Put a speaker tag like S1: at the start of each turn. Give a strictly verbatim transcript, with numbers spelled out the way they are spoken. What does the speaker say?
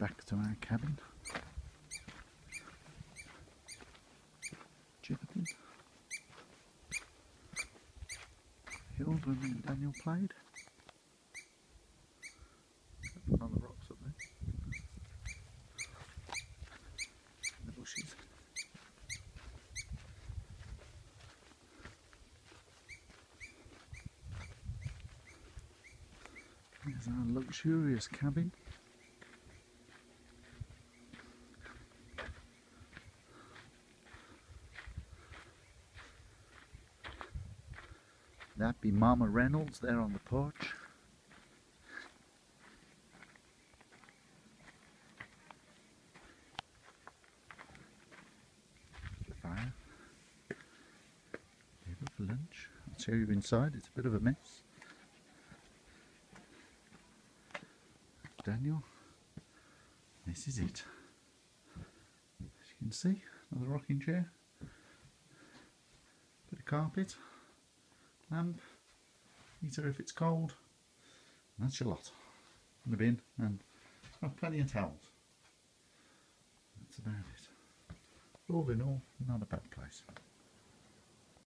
S1: back to our cabin. Chipping. Hills where me and Daniel played. Fun on the rocks up there. In the bushes. There's our luxurious cabin. That'd be Mama Reynolds there on the porch. The fire. Table for lunch. I'll show you inside, it's a bit of a mess. Daniel, this is it. As you can see, another rocking chair, bit of carpet, lamp, heater if it's cold, and that's your lot. In the bin, and oh, plenty of towels. That's about it. All in all, not a bad place.